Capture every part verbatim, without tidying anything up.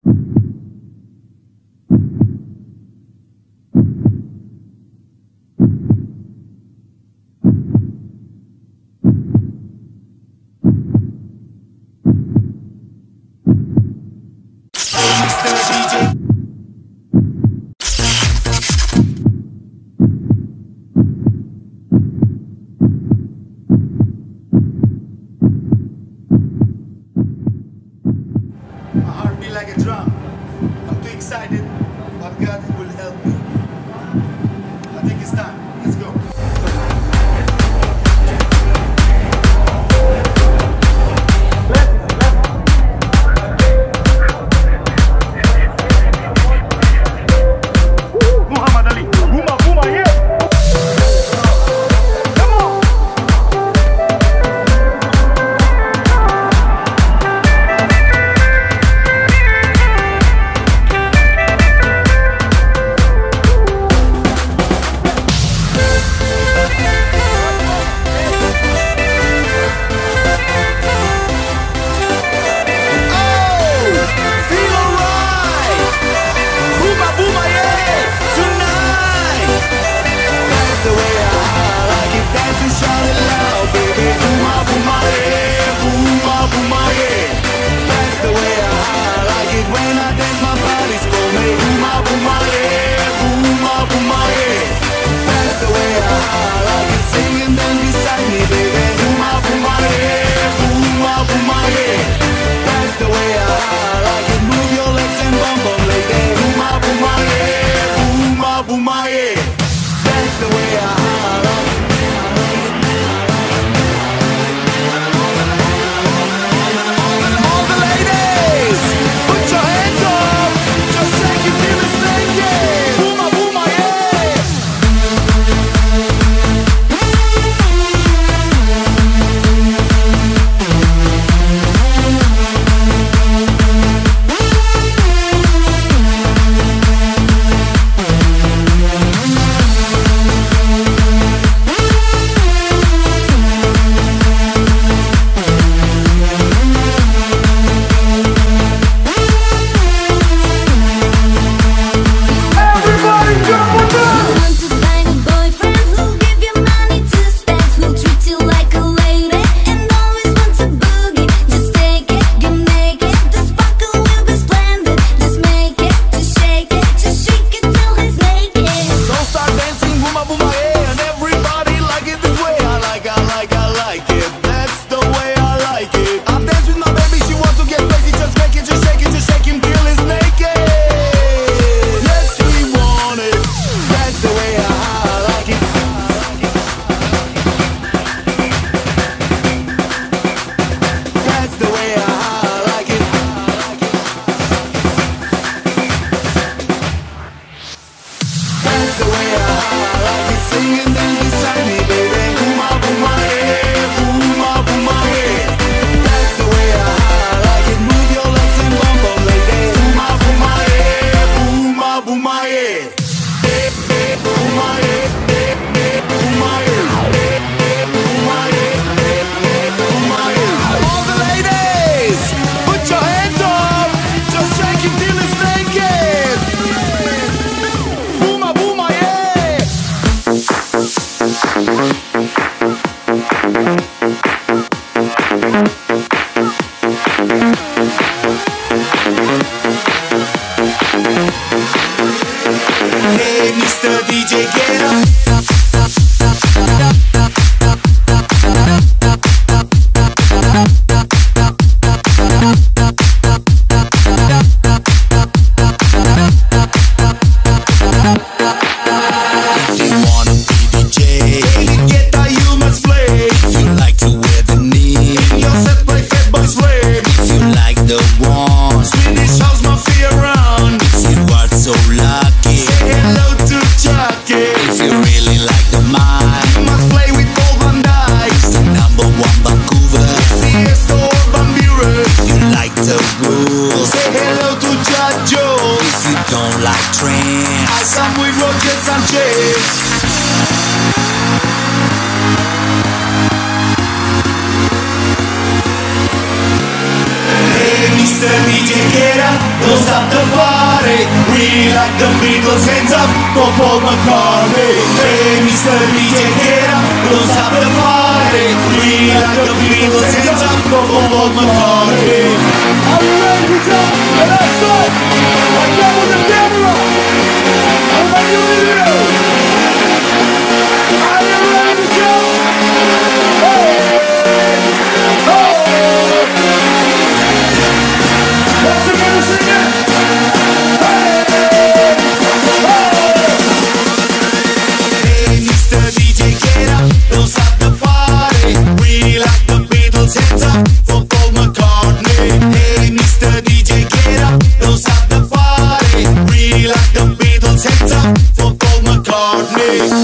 My heart beat like a drum. I'm too excited, but God will help me. I think it's time. Let's go. Muhammad Ali. Booma, booma, yeah. Yeah. Mister D J, get up, don't stop the party. We like the Beatles, hands up for Paul McCartney. Hey, Mister D J, get up, don't stop the party. We like the Beatles, hands up for Paul McCartney. Are you ready to jump? Let's go! Let's go with the camera! How are you ready? Are you ready to jump? Hey! Oh! Once again, sing it! Hey! Oh! Hey, Mister D J, get up, don't stop the party. We like the Beatles, hands up for Paul McCartney. Hey, Mister D J, get up, don't stop the party. We like the Beatles, hands up for Paul McCartney.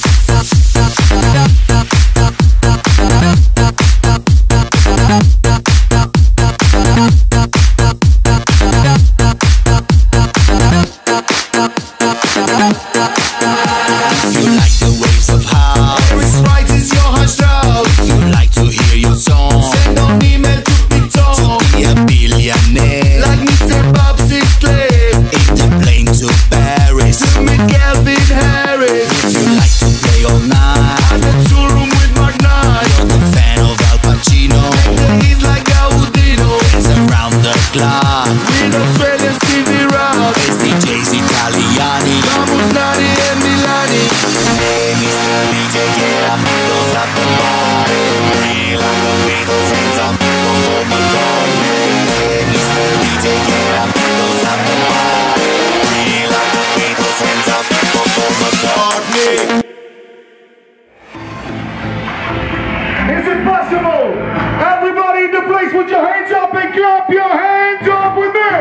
Is it possible? Everybody in the place, put your hands up and clap your hands up with me.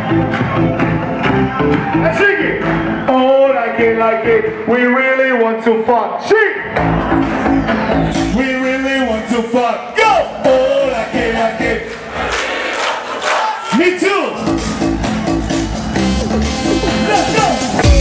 And sing it. Oh, like it, like it. We really want to fuck. Sing. We really want to fuck. Go. Oh, like it, like it. Me too. Let's go.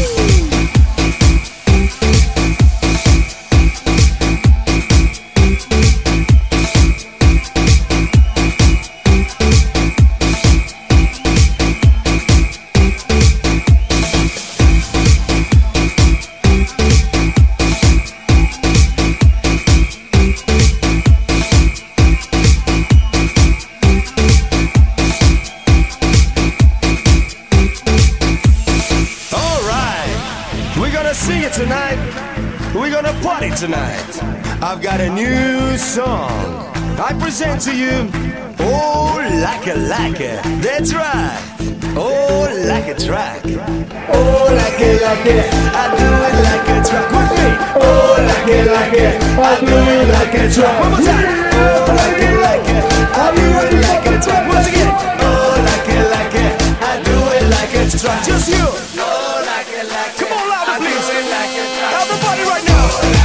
Sing it tonight. We're gonna party tonight. I've got a new song. I present to you. Oh, like a like it. That's right. Oh, like a track. Oh, like it, like it. I do it like a track. With me. Oh, like it, like it. I do it like a track. One more time. Oh, like it, like it. I do it like a track. Once again. Oh, like it, like it. I do it like a track. Just you. Oh, like it, like it. Come on, louder, please. Everybody right now.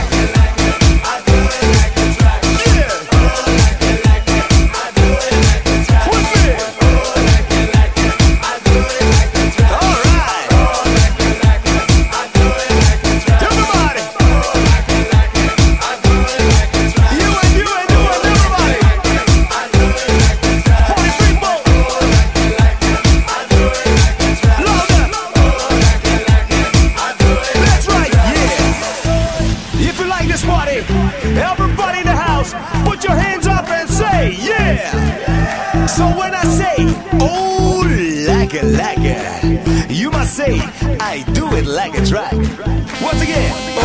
Everybody in the house, put your hands up and say, yeah! So when I say, oh, like a, like a, you must say, I do it like a track. Once again,